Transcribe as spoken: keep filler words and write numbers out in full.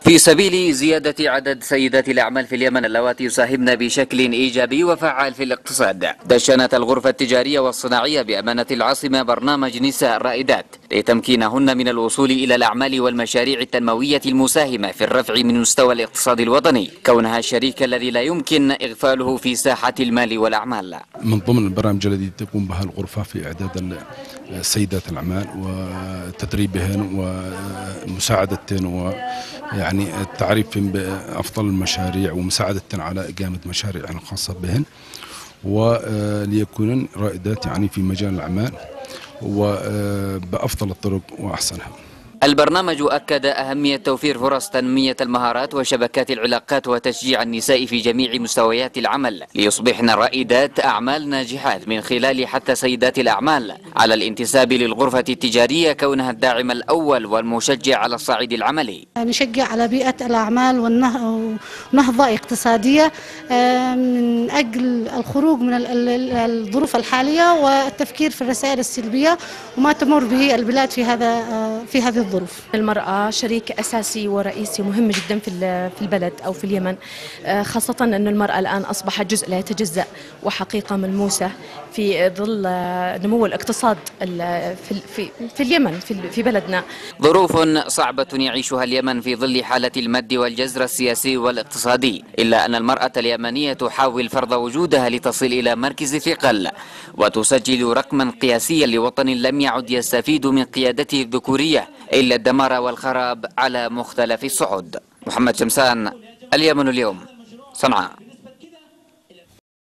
في سبيل زيادة عدد سيدات الأعمال في اليمن اللواتي يساهمن بشكل إيجابي وفعال في الاقتصاد، دشنت الغرفة التجارية والصناعية بأمانة العاصمة برنامج نساء رائدات لتمكينهن من الوصول إلى الأعمال والمشاريع التنموية المساهمة في الرفع من مستوى الاقتصاد الوطني، كونها الشريك الذي لا يمكن إغفاله في ساحة المال والأعمال. من ضمن البرامج التي تقوم بها الغرفة في إعداد سيدات الأعمال وتدريبهن ومساعدتهن و يعني التعريف بأفضل المشاريع ومساعدتهن على إقامة مشاريع خاصة بهن، وليكونن رائدات يعني في مجال الأعمال وبأفضل الطرق وأحسنها. البرنامج أكد أهمية توفير فرص تنمية المهارات وشبكات العلاقات وتشجيع النساء في جميع مستويات العمل ليصبحن رائدات أعمال ناجحات، من خلال حث سيدات الأعمال على الانتساب للغرفة التجارية كونها الداعم الأول والمشجع على الصعيد العملي. نشجع على بيئة الأعمال ونهضة اقتصادية من أجل الخروج من الظروف الحالية والتفكير في الرسائل السلبية وما تمر به البلاد في هذا في هذه الظروف. المرأة شريك أساسي ورئيسي مهم جدا في في البلد أو في اليمن، خاصة أن المرأة الآن أصبحت جزء لا يتجزأ وحقيقة ملموسة في ظل نمو الاقتصاد في في في اليمن في في بلدنا. ظروف صعبة يعيشها اليمن في ظل حالة المد والجزر السياسي والاقتصادي، إلا أن المرأة اليمنية تحاول فرض وجودها لتصل إلى مركز ثقل وتسجل رقما قياسيا لوطن لم يعد يستفيد من قيادته الذكورية إلا الدمار والخراب على مختلف الصعود. محمد شمسان، اليمن اليوم، صنعاء.